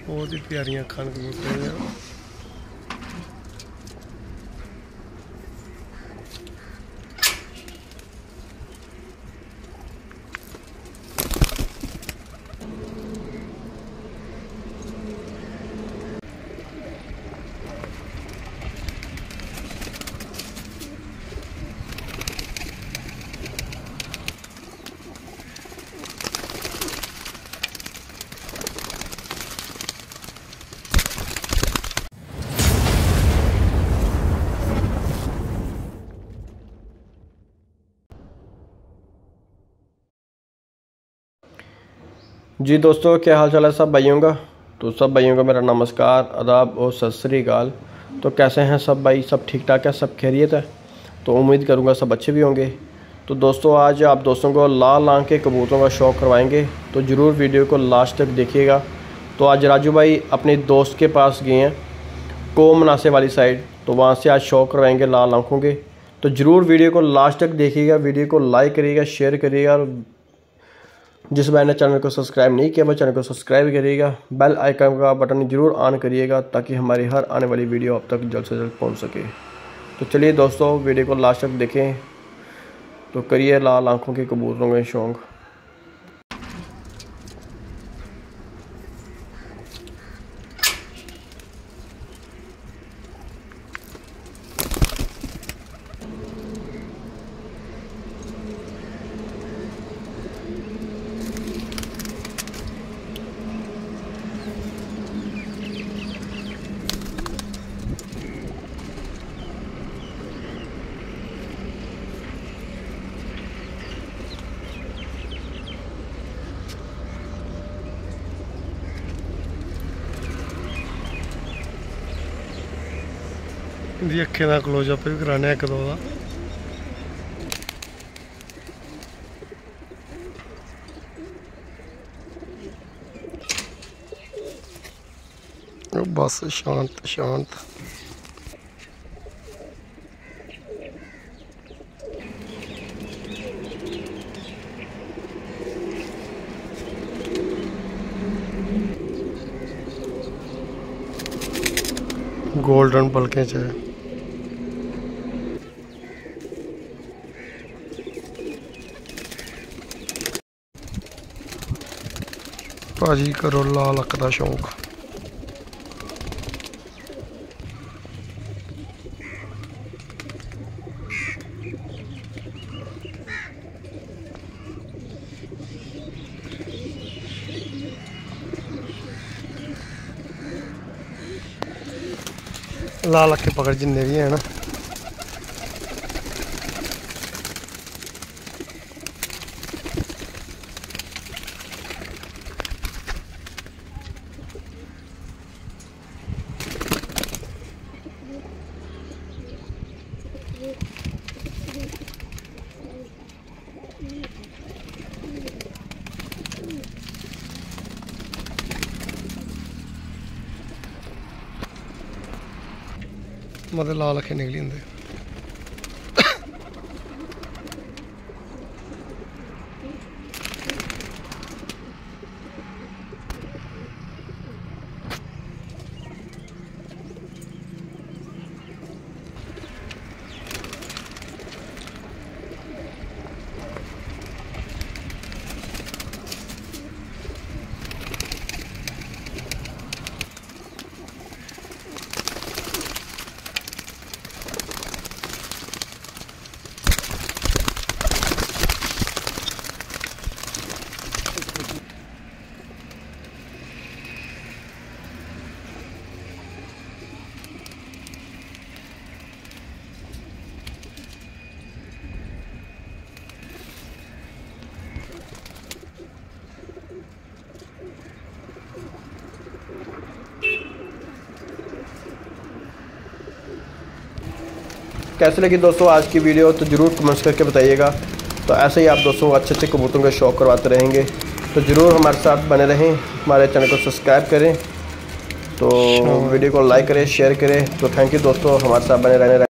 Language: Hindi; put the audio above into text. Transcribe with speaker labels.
Speaker 1: बहुत ही प्यारियां खान कबूतर हैं।
Speaker 2: जी दोस्तों, क्या हाल चाल है सब भाइयों का। तो सब भाइयों का मेरा नमस्कार, आदाब और सत श्री अकाल। तो कैसे हैं सब भाई, सब ठीक ठाक है, सब खैरियत है। तो उम्मीद करूंगा सब अच्छे भी होंगे। तो दोस्तों, आज आप दोस्तों को लाल आंख के कबूतरों का शौक़ करवाएंगे, तो ज़रूर वीडियो को लास्ट तक देखिएगा। तो आज राजू भाई अपने दोस्त के पास गए हैं कोम मनासे वाली साइड, तो वहाँ से आज शौक़ करवाएंगे लाल आंखों के। तो ज़रूर वीडियो को लास्ट तक देखिएगा, वीडियो को लाइक करिएगा, शेयर करिएगा, और जिस भाई ने चैनल को सब्सक्राइब नहीं किया वो चैनल को सब्सक्राइब करिएगा। बेल आइकन का बटन जरूर ऑन करिएगा ताकि हमारी हर आने वाली वीडियो आप तक जल्द से जल्द पहुंच सके। तो चलिए दोस्तों, वीडियो को लास्ट तक देखें, तो करिए लाल आंखों के कबूतरों के शौक़।
Speaker 1: इनकी अखें का क्लोजअप भी कराने एक दो का। बस शांत शांत। गोल्डन पलके च भाजी करो लाल अख का शौक। लाल अखे पकड़ जिन्ने भी है ना, मतलब लाल अखे निकली होंगे।
Speaker 2: कैसे लगी दोस्तों आज की वीडियो, तो ज़रूर कमेंट्स करके बताइएगा। तो ऐसे ही आप दोस्तों अच्छे अच्छे कबूतरों का शौक़ करवाते रहेंगे, तो ज़रूर हमारे साथ बने रहें, हमारे चैनल को सब्सक्राइब करें, तो वीडियो को लाइक करें, शेयर करें। तो थैंक यू दोस्तों, हमारे साथ बने रहने।